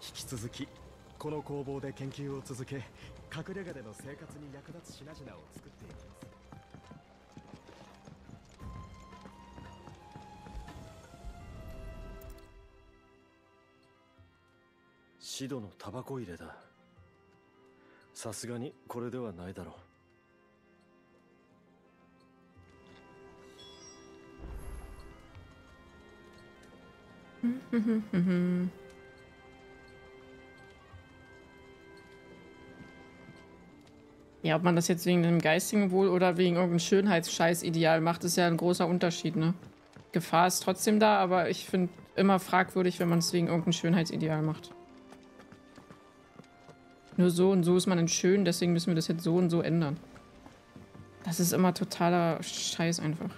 き続きこの工房で研究を続け、隠れ家での生活に役立つ品々を作っていきます。シドのタバコ入れだ。さすがにこれではないだろう。Ja, ob man das jetzt wegen dem geistigen Wohl oder wegen irgendeinem Schönheitsscheiß-Ideal macht, ist ja ein großer Unterschied, ne? Gefahr ist trotzdem da, aber ich finde immer fragwürdig, wenn man es wegen irgendeinem Schönheitsideal macht. Nur so und so ist man in schön, deswegen müssen wir das jetzt so und so ändern. Das ist immer totaler Scheiß einfach.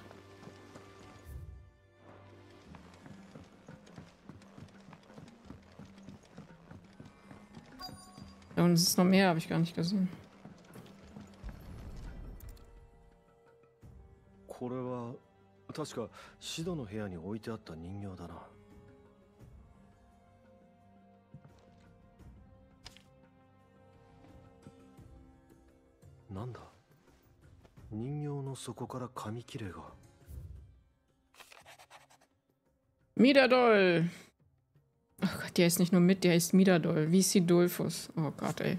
Und es ist noch mehr, habe ich gar nicht gesehen. これは確かシドの部屋に置いてあった人形だな。なんだ、人形の底から紙切れが。 Midadol! Oh Gott, der ist nicht nur mit, der ist Midadol. Wie Sidolphus. Oh Gott, ey.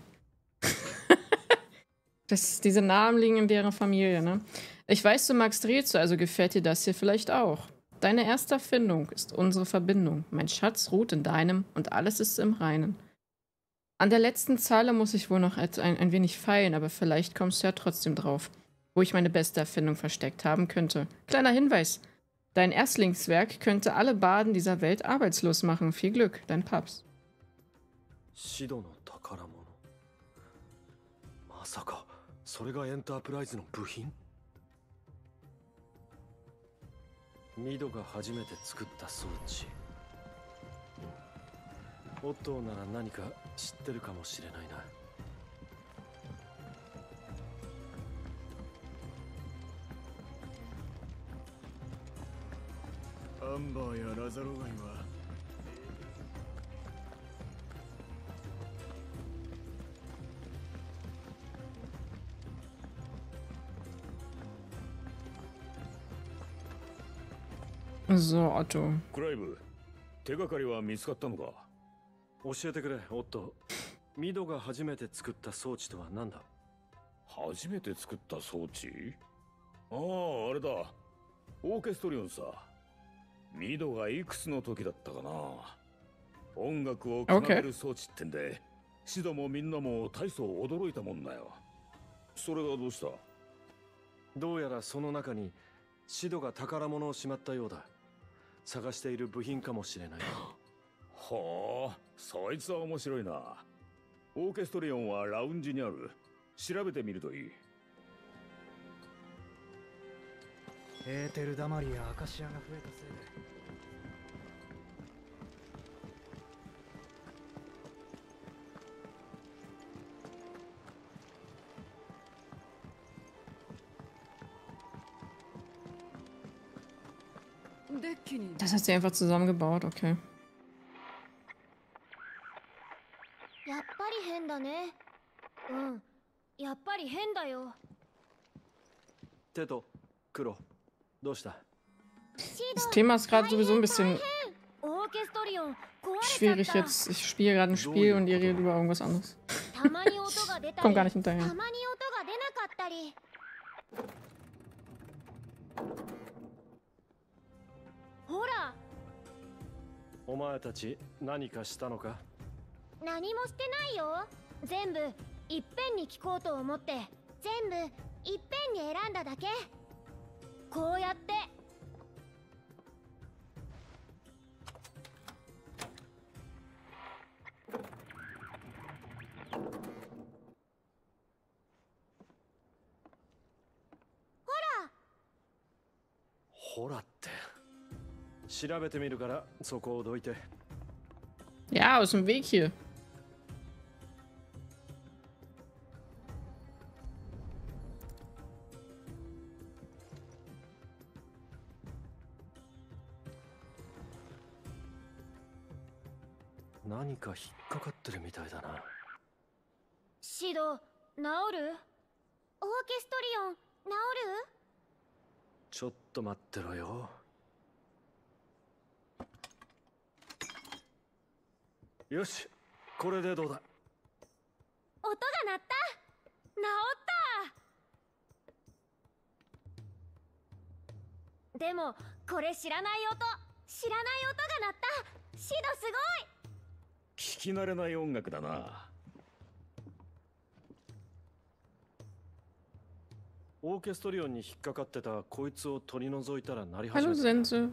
Diese Namen liegen in deren Familie, ne? Ich weiß, du magst Rätsel, also gefällt dir das hier vielleicht auch. Deine erste Erfindung ist unsere Verbindung. Mein Schatz ruht in deinem und alles ist im Reinen. An der letzten Zeile muss ich wohl noch ein wenig feilen, aber vielleicht kommst du ja trotzdem drauf, wo ich meine beste Erfindung versteckt haben könnte. Kleiner Hinweis. Dein Erstlingswerk könnte alle Baden dieser Welt arbeitslos machen. Viel Glück, dein Paps. Shido no takaramono. Masaka, それがエンタープライズの部品？ミドが初めて作った装置。オットーなら何か知ってるかもしれないな。アンバーやラザロガイは So, Otto. クライブ、手がかりは見つかったのか？ 教えてくれ、オットー。ミドが初めて作った装置とは何だ？ 初めて作った装置？ああ、あれだ。オーケストリオンさ。ミドがいくつの時だったかな。音楽を奏でる装置ってんで、シドもみんなも大層驚いたもんだよ。それがどうした？ どうやらその中にシドが宝物をしまったようだ。探している部品かもしれない。 はあ、そいつは面白いな。オーケストリオンはラウンジにある。調べてみるといい。 エーテルダマリやアカシアが増えたせいで。 Das hat sie einfach zusammengebaut, okay. やっぱり変だね。うん、やっぱり変だよ。 テト、クロ、どうした？ Das Thema ist gerade sowieso ein bisschen schwierig jetzt. Ich spiele gerade ein Spiel und ihr redet über irgendwas anderes. Komm gar nicht hinterher. ほら。 お前たち何かしたのか？ 何もしてないよ。全部いっぺんに聞こうと思って全部いっぺんに選んだだけ。こうやって。 ほらって。調べてみるからそこをどいて。 Ja, aus dem Weg hier. 何か引っかかってるみたいだな。 シド、治る？オーケストリオン、治る？ ちょっと待ってろよ。よし、これでどうだ。 音が鳴った。治った。でもこれ知らない音が鳴った。シドすごい。 聞き慣れない音楽だな。 オーケストリオンに引っかかってたこいつを取り除いたら鳴り始 Hallo めた。 Sense.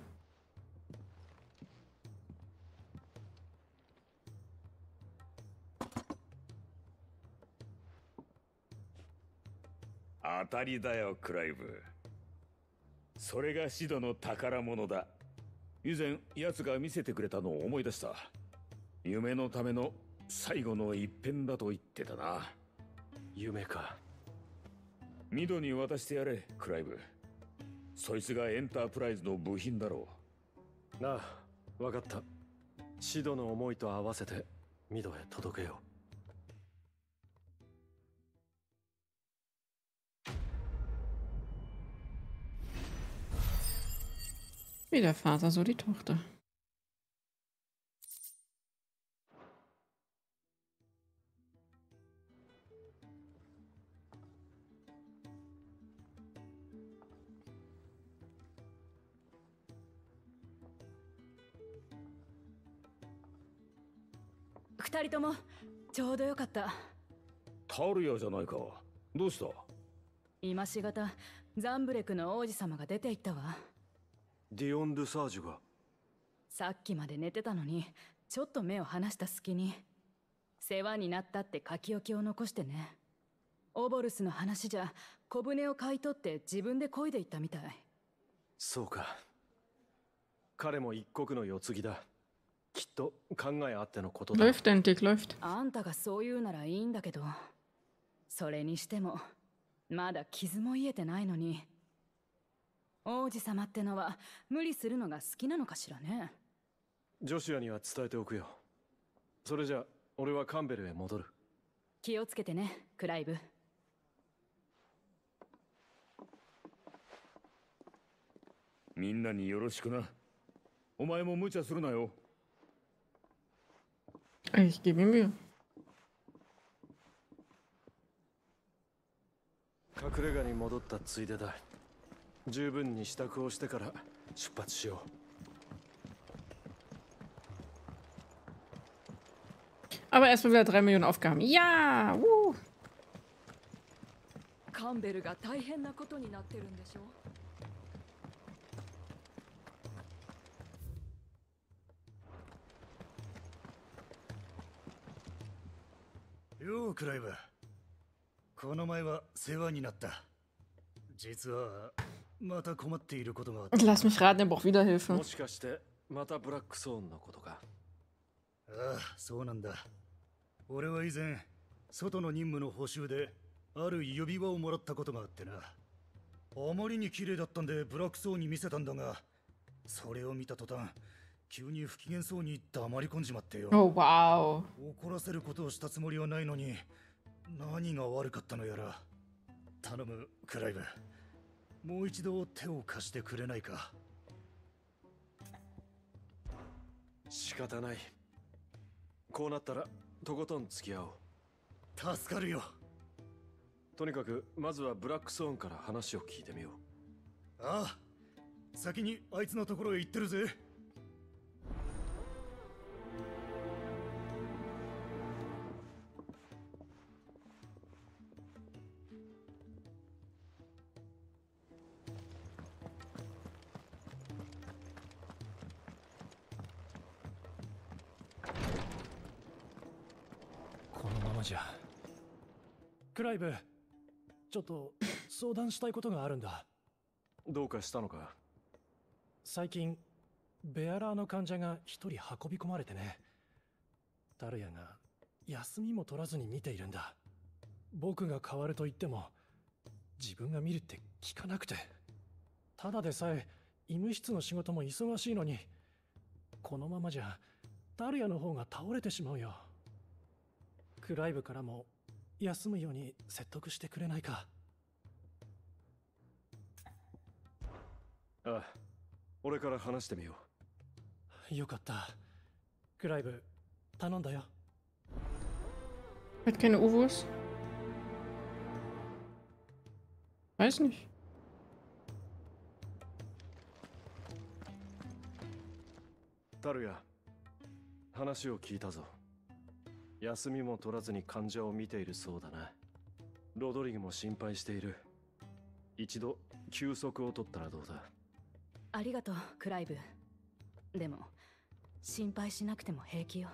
当たりだよ、クライブ。それがシドの宝物だ。以前奴が見せてくれたのを思い出した。夢のための最後の一片だと言ってたな。 夢か。 ミドに渡してやれ、クライブ。そいつがエンタープライズの部品だろなあ、わかった。シドの思いと合わせてミドへ届けよう。 Wie der Vater, so die Tochter. 2人ともちょうどよかった。 タルヤじゃないか。どうした？ 今しがたザンブレクの王子様が出て行ったわ。 ディオン・ドゥサージュが。 さっきまで寝てたのにちょっと目を離した隙に世話になったって書き置きを残してね。オボルスの話じゃ小舟を買い取って自分で漕いでいったみたい。 そうか。彼も一国の世継ぎだ。きっと考えあってのことだ。 Läuft endlich, läuft. あんたがそう言うならいいんだけど、それにしてもまだ傷も癒えてないのに。王子様ってのは無理するのが好きなのかしらね。 ジョシュアには伝えておくよ。それじゃ俺はカンベルへ戻る。 気をつけてね、クライブ。 みんなによろしくな。お前も無茶するなよ。 Ich gebe ihm Mühe. 隠れ家に戻ったついでだ。十分に支度をしてから出発しよう。 Aber erstmal wieder 3 Millionen Aufgaben. Ja! « カンベルが大変なことになってるんでしょ。 ようクライブ。この前は世話になった。実はまた困っていることがあった。 Lass mich raten, er braucht wieder Hilfe. もしかしてまたブラックソーンのことか。 ああ、そうなんだ。俺は以前外の任務の報酬である指輪をもらったことがあってな。あまりに綺麗だったんでブラックソーンに見せたんだが、それを見た途端急に不機嫌そうに黙り込んじまってよ。 Oh, wow. 怒らせることをしたつもりはないのに、何が悪かったのやら。頼むクライブ、もう一度手を貸してくれないか。 仕方ない。こうなったらとことん付き合おう。 助かるよ。 とにかくまずはブラックソーンから話を聞いてみよう。 ああ、先にあいつのところへ行ってるぜ。 このままじゃ。クライブ、ちょっと相談したいことがあるんだ。 どうかしたのか？ 最近ベアラーの患者が一人運び込まれてね。タルヤが休みも取らずに見ているんだ。僕が代わると言っても自分が見るって聞かなくて、ただでさえ医務室の仕事も忙しいのに、このままじゃタルヤの方が倒れてしまうよ。クライブからも休むように説得してくれないか。 ああ、俺から話してみよよかった。クライブ、頼んだよ。 Hat keine Uvos? Weiß nicht. タルヤ、話を聞いたぞ。休みも取らずに患者を見ているそうだな。ロドリグも心配している。一度休息を取ったらどうだ。 ありがとう、クライブ。でも心配しなくても平気よ。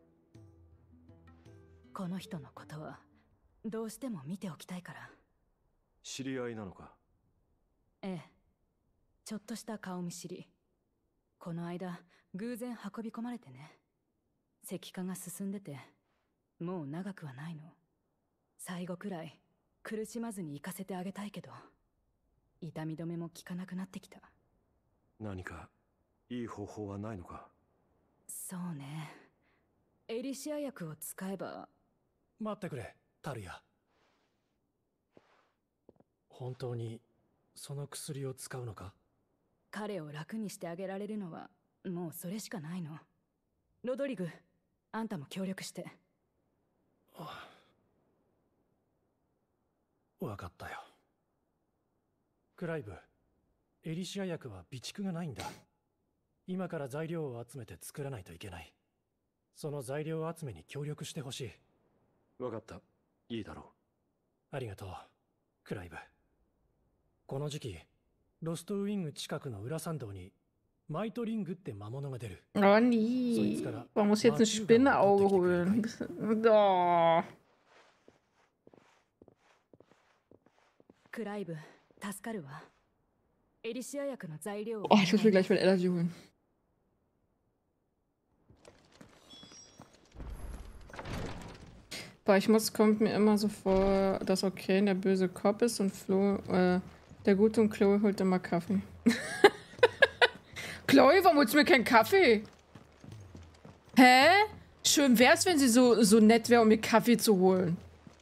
この人のことはどうしても見ておきたいから。 知り合いなのか？ ええ、ちょっとした顔見知り。この間偶然運び込まれてね。石化が進んでてもう長くはないの。最後くらい苦しまずに行かせてあげたいけど、痛み止めも効かなくなってきた。 何かいい方法はないのか？ そうね、エリシア薬を使えば。 待ってくれ、タルヤ。本当にその薬を使うのか？ 彼を楽にしてあげられるのはもうそれしかないの。ロドリグ、あんたも協力して。 わかったよ。クライブ、エリシア薬は備蓄がないんだ。今から材料を集めて作らないといけない。その材料集めに協力してほしい。 わかった。いいだろう。ありがとう、クライブ。この時期、ロストウィング近くの裏参道にマイトリングって魔物が出る。 Oh nee. Man muss jetzt ein Spinneauge holen. Oh. クライブ、助かるわ。エリシア薬の材料を。 Oh, ich muss mir gleich mal Energy holen. Boah, kommt mir immer so vor, dass O'Kane der böse Cop ist und Flo, der Gute, und Chloe holt immer Kaffee. Chloe, warum holst du mir keinen Kaffee? Hä? Schön wär's, wenn sie so nett wäre, um mir Kaffee zu holen.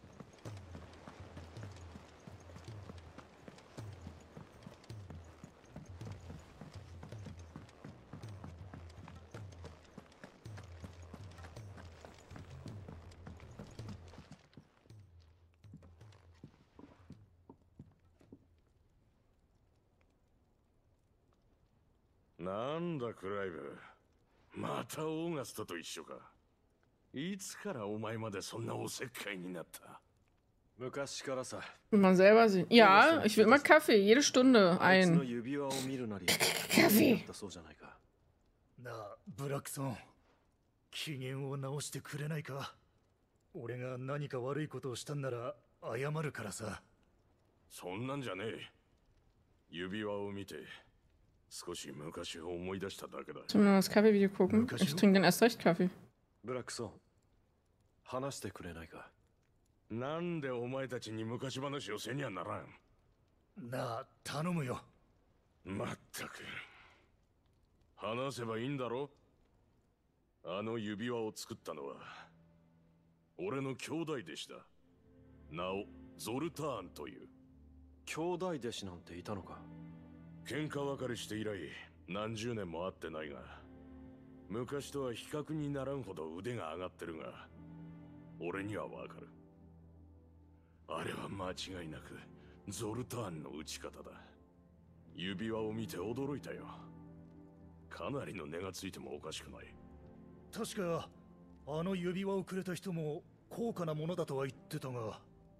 なんだクライブ、またオーガストと一緒か。いつからお前までそんなおせっかいになった？ 昔からさ。 Man selber sehen. Ja, ich will immer Kaffee, jede Stunde ein. Kaffee. なあ、ブラックソン、機嫌を直してくれないか？俺が何か悪いことをしたんなら謝るからさ。 そんなんじゃねえ。指輪を見て少し昔を思い出しただけだ。 Sollen wir mal das Kaffee-Video gucken? Ich trinke dann erst recht Kaffee. ブラックソン、話してくれないか？ なんでお前たちに昔話をせにゃならん。 なあ、頼むよ。 まったく。話せばいいんだろ？あの指輪を作ったのは俺の兄弟弟子だ。名をゾルターンという。 兄弟弟子なんていたのか？ 喧嘩別れして以来何十年も会ってないが、昔とは比較にならんほど腕が上がってるが、俺にはわかる。あれは間違いなくゾルターンの打ち方だ。指輪を見て驚いたよ。かなりの値がついてもおかしくない。 確かあの指輪をくれた人も高価なものだとは言ってたが。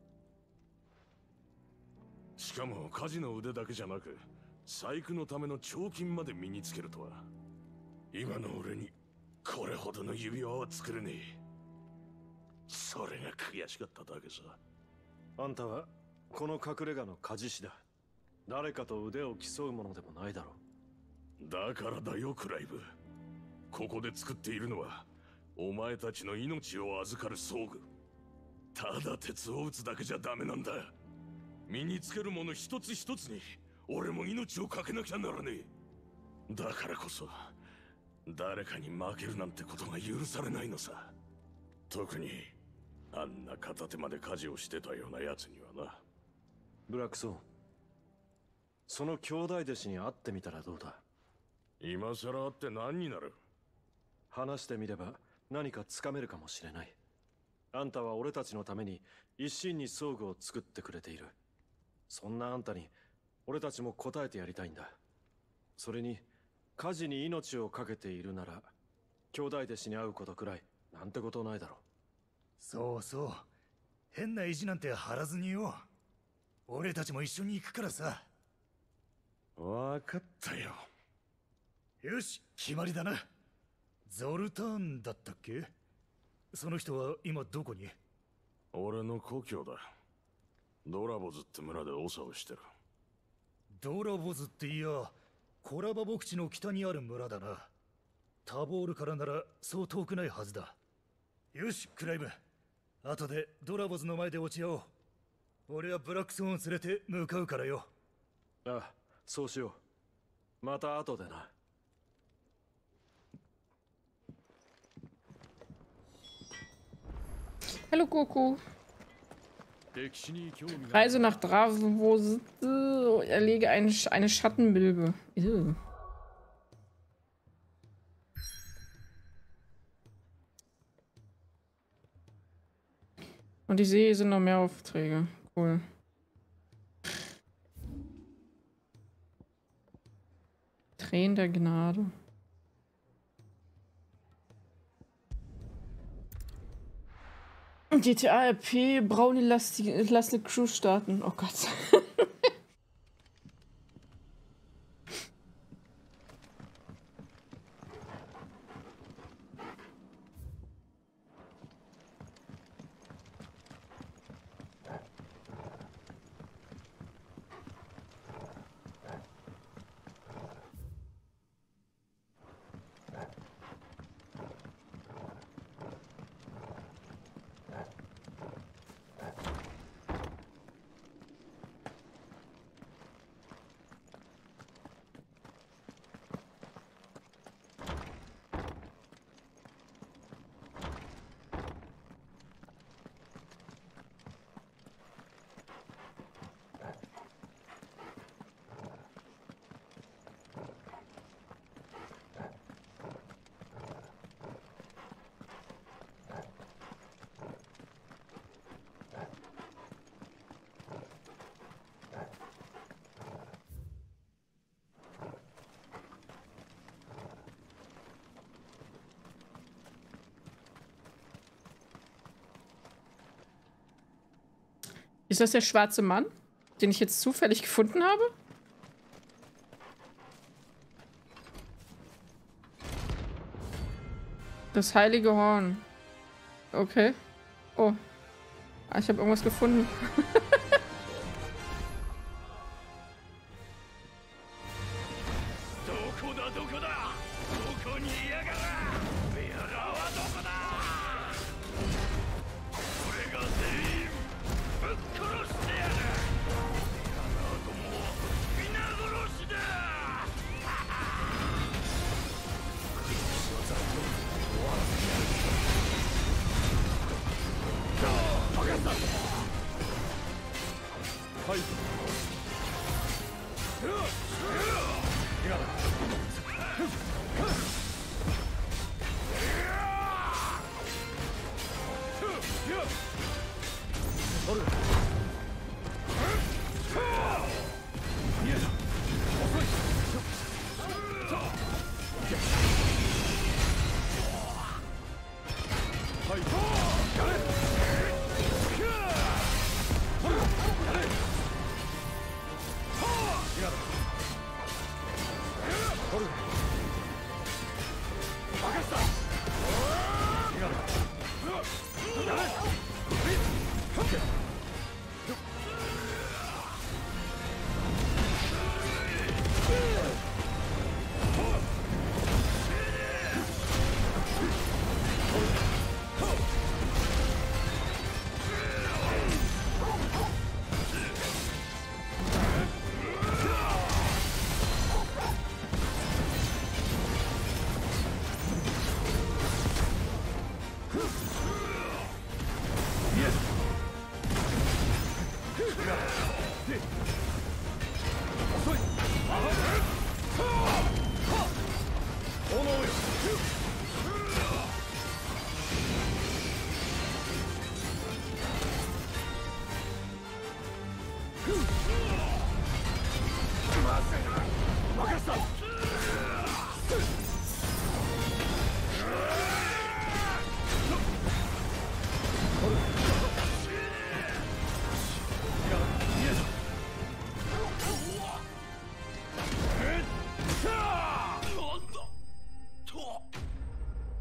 しかも火事の腕だけじゃなく細工のための彫金まで身につけるとは。今の俺にこれほどの指輪は作れねえ。それが悔しかっただけさ。 あんたはこの隠れ家の鍛冶師だ。誰かと腕を競うものでもないだろう。だからだよクライブ。ここで作っているのはお前たちの命を預かる装具。ただ鉄を打つだけじゃダメなんだ。身につけるもの一つ一つに俺も命をかけなきゃならねえ。だからこそ誰かに負けるなんてことが許されないのさ。特にあんな片手まで家事をしてたようなやつにはな。 ブラックソーン、その兄弟弟子に会ってみたらどうだ。 今さら会って何になる。 話してみれば何かつかめるかもしれない。あんたは俺たちのために一心に装具を作ってくれている。そんなあんたに俺たちも応えてやりたいんだ。それに家事に命を懸けているなら兄弟弟子に会うことくらいなんてことないだろう。 そうそう、変な意地なんて張らずによ。俺たちも一緒に行くからさ。 わかったよ。 よし、決まりだな。ゾルターンだったっけ。その人は今どこに。 俺の故郷だ。ドラボズって村で長をしてる。 ドラボズっていや、コラバ牧地の北にある村だな。タボールからならそう遠くないはずだ。よし、クライブ、後でドラボズの前で落ち合おう。俺はブラックソーンを連れて向かうからよ。 ああ、そうしよう。また後でな。 Hallo Goku. Reise nach Dravos. Erlege eine Schattenmilbe. Ew. Und ich sehe, hier sind noch mehr Aufträge. Cool. Tränen der Gnade. GTA RP, Brownie lass eine Crew starten. Oh Gott. Ist das der schwarze Mann, den ich jetzt zufällig gefunden habe? Das heilige Horn. Okay. Oh. Ah, ich habe irgendwas gefunden.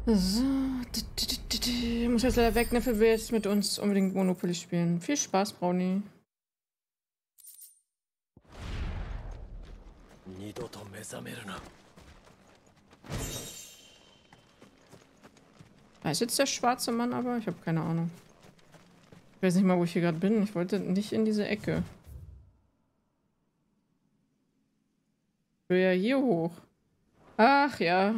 So. Ich muss jetzt leider weg, Neffe will jetzt mit uns unbedingt Monopoly spielen. Viel Spaß, Brownie. Da ist jetzt der schwarze Mann, aber ich habe keine Ahnung. Ich weiß nicht mal, wo ich hier gerade bin. Ich wollte nicht in diese Ecke. Ich will ja hier hoch. Ach ja.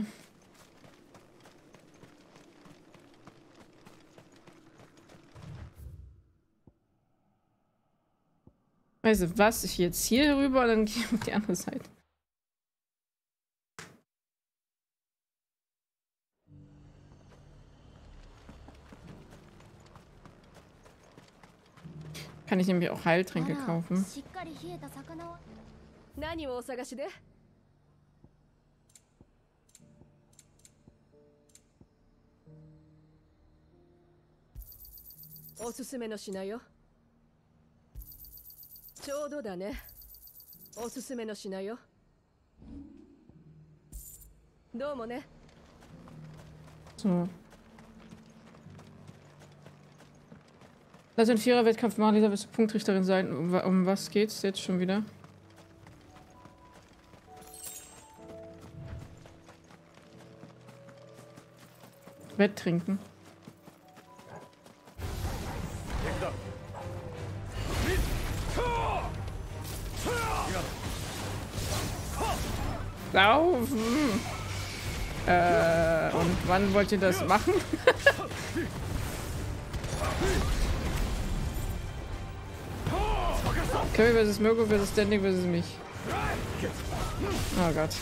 Weißt du was? Ich jetzt hier rüber, dann gehe ich auf die andere Seite. Kann ich nämlich auch Heiltränke kaufen. しっかり冷えた魚は何をお探しで？おすすめの品よ。ちょうどだね。おすすめの品よ。どうもね。 So. Lass ein Vierer-Wettkampf machen, Lisa, willst du Punktrichterin sein? Um was geht's jetzt schon wieder? Wetttrinken. Laufen! Und wann wollt ihr das machen? Kirby vs. Mirko vs. Standing vs. mich. Oh Gott.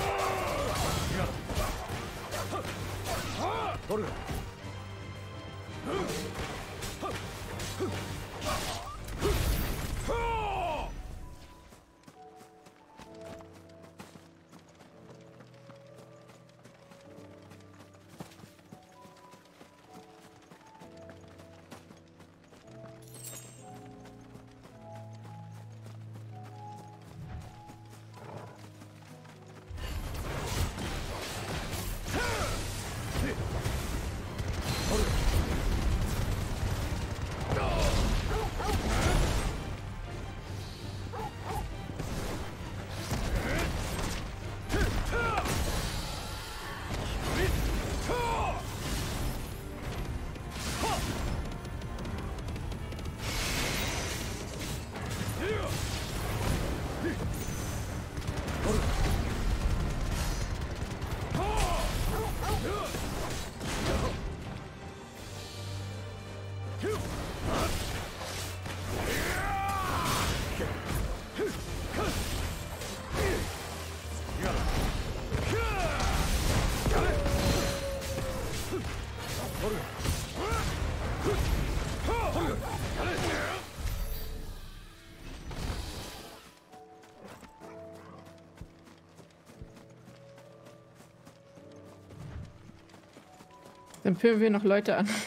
Dann pöbeln wir noch Leute an.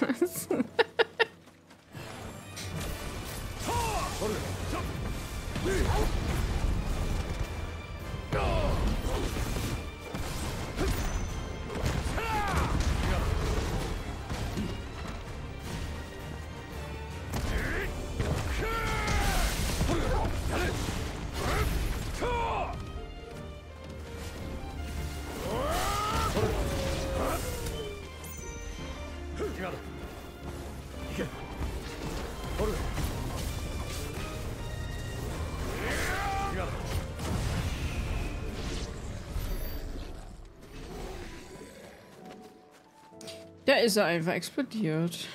Da ist er einfach explodiert.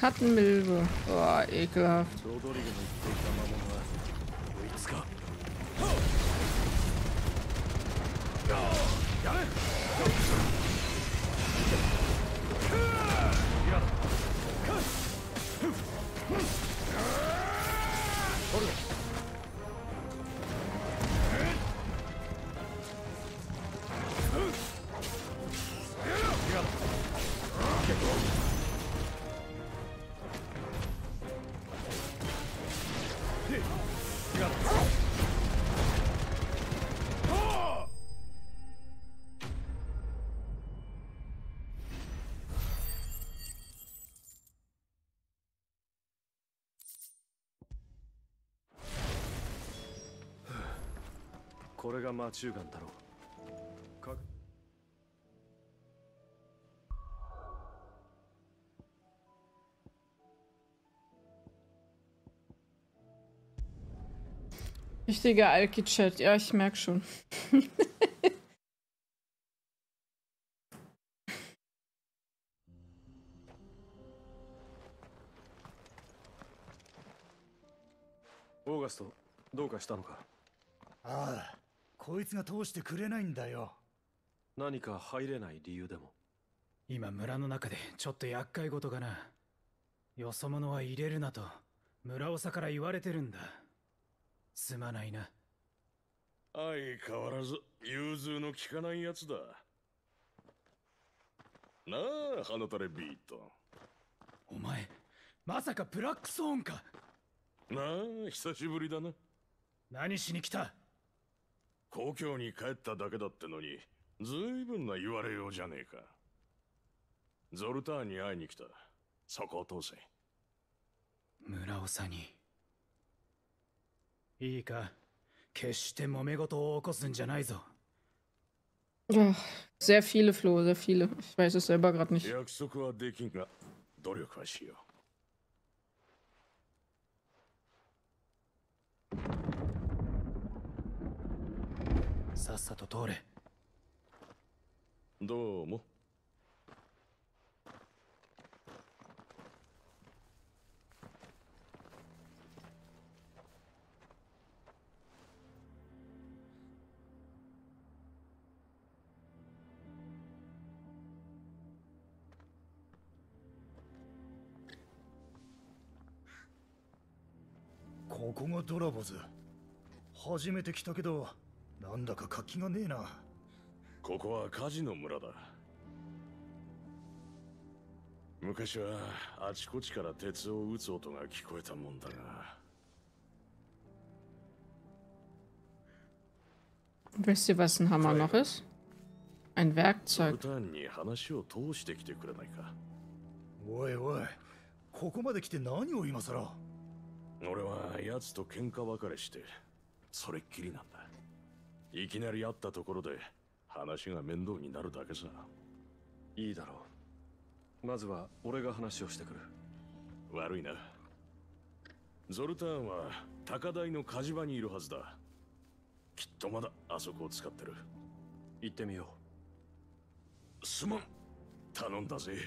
Schattenmilbe. Boah, ekelhaft. ロドリゲの言っていた魔物はこいつか。やれ。これがマチューガンだろう。か Richtiger Alki-Chat, ja, ich merke schon. オーガスト、どうかしたのか。 ああ、こいつが通してくれないんだよ。 何か入れない理由でも。 今村の中でちょっと厄介事がな。よそ者は入れるなと村長から言われてるんだ。すまないな。 相変わらず融通の利かないやつだなあ、花垂れビート。 お前まさかブラックスオンか。 なあ、久しぶりだな。 何しに来た。 故郷に帰っただけだってのにずいぶんな言われようじゃねえか。ゾルターンに会いに来た。そこを通せ。 村長にいいか、決して揉め事を起こすんじゃないぞ。 Ja, sehr viele, Flo, sehr viele. Ich weiß es selber gerade nicht. 約束はできんが努力はしよう。さっさと通れ。 どうも。 ここがドラボズ。初めて来たけど、なんだか活気がねえな。 ここは火事の村だ。昔はあちこちから鉄を撃つ音が聞こえたもんだが。 Wisst ihr, was ein Hammer noch ist? Ein ゾル Werkzeug. ターンに話を通してきてくれないか。 おいおい、ここまで来て何を今さら。 俺は奴と喧嘩別れしてそれっきりなんだ。いきなり会ったところで話が面倒になるだけさ。 いいだろう。まずは俺が話をしてくる。 悪いな。ゾルターンは高台の火事場にいるはずだ。きっとまだあそこを使ってる。 行ってみよすまん、頼んだぜ。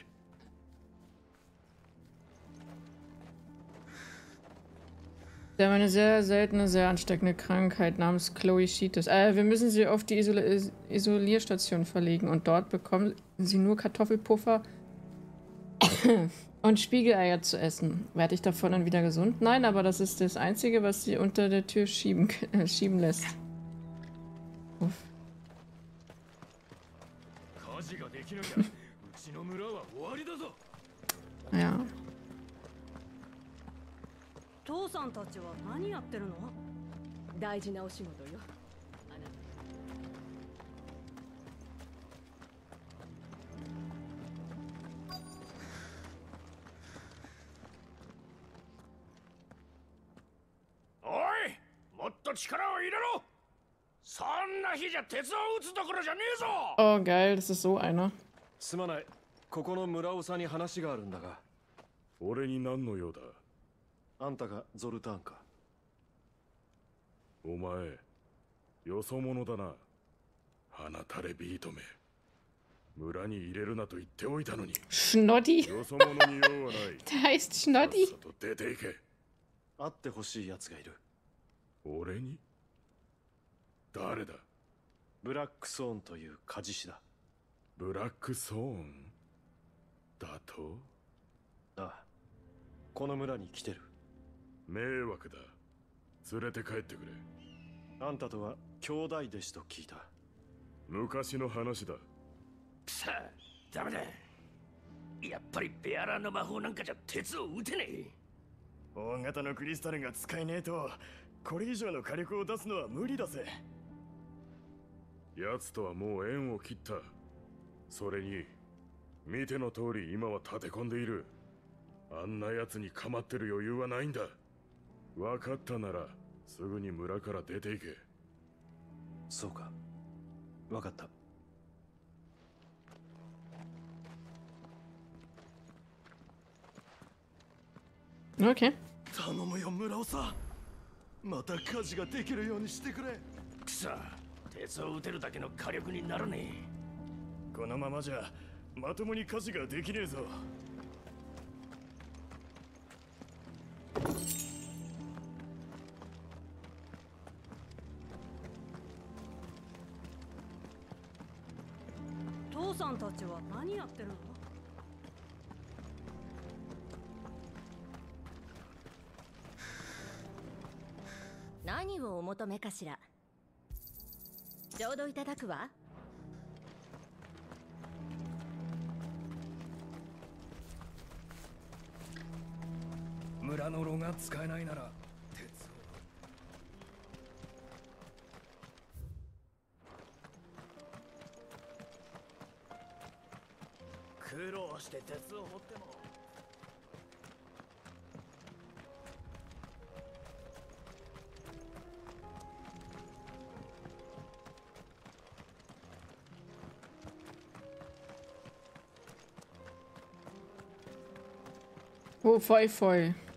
Sie haben eine sehr seltene, sehr ansteckende Krankheit namens Chloischitis. Wir müssen sie auf die Isolierstation verlegen und dort bekommen sie nur Kartoffelpuffer und Spiegeleier zu essen. Werde ich davon dann wieder gesund? Nein, aber das ist das Einzige, was sie unter der Tür schieben lässt. Uff. Ja. 父さんたちは何やってるの？大事なお仕事よ。あなた。おい、もっと力を入れろ。そんな日じゃ鉄を撃つどころじゃねえぞ。 Oh, geil, das ist so einer. すまない。ここの村長に話があるんだが。 俺に何の用だ。 あんたがゾルターンか。 お前、よそ者だな。花垂れビートめ。 村に入れるなと言っておいたのに。 Schnoddy. よそ者に用はない。 Der heißt Schnoddy. さっさと出て行け。 会ってほしい奴がいる。 俺に？誰だ？ ブラックソーンという鍛冶師だ。 ブラックソーンだと？ ああ、この村に来てる。 迷惑だ。連れて帰ってくれ。 あんたとは兄弟弟子と聞いた。 昔の話だ。 さあ、ダメだ。やっぱりベアラーの魔法なんかじゃ鉄を撃てねえ。 大型のクリスタルが使えねえと、これ以上の火力を出すのは無理だぜ。 奴とはもう縁を切った。それに、見ての通り今は立て込んでいる。あんな奴に構ってる余裕はないんだ。分かったなら、すぐに村から出て行け。 そうか。分かった。 Okay. 頼むよ村尾さん。また火事ができるようにしてくれ。 くそ、鉄を撃てるだけの火力にならねえ。 このままじゃまともに火事ができねえぞ。 父さんたちは何やってるの？ 何をお求めかしら。ちょうどいただくわ。 村の炉が使えないなら鉄を。苦労して鉄を掘っても。 Oh, voll, voll.